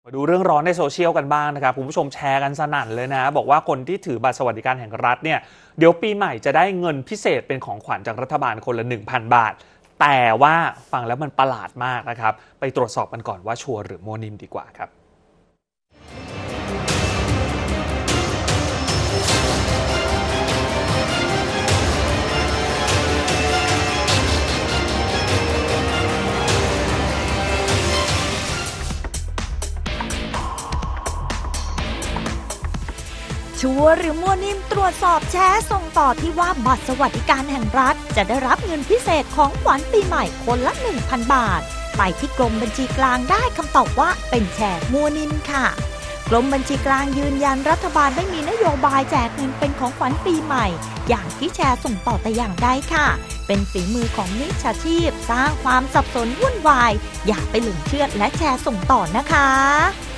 มาดูเรื่องร้อนในโซเชียลกันบ้างนะครับคุณผู้ชมแชร์กันสนั่นเลยนะบอกว่าคนที่ถือบัตรสวัสดิการแห่งรัฐเนี่ยเดี๋ยวปีใหม่จะได้เงินพิเศษเป็นของขวัญจากรัฐบาลคนละ 1,000 บาทแต่ว่าฟังแล้วมันประหลาดมากนะครับไปตรวจสอบกันก่อนว่าชัวร์หรือมั่วนิ่มดีกว่าครับชัวร์หรือมั่วนิ่มตรวจสอบแชร์ส่งต่อที่ว่าบัตรสวัสดิการแห่งรัฐจะได้รับเงินพิเศษของขวัญปีใหม่คนละ 1,000 บาทไปที่กรมบัญชีกลางได้คำตอบว่าเป็นแชร์มั่วนิ่มค่ะกรมบัญชีกลางยืนยันรัฐบาลไม่มีนโยบายแจกเงินเป็นของขวัญปีใหม่อย่างที่แชร์ส่งต่อแต่อย่างใดค่ะเป็นฝีมือของมิจฉาชีพสร้างความสับสนวุ่นวายอย่าไปหลงเชื่อและแชร์ส่งต่อนะคะ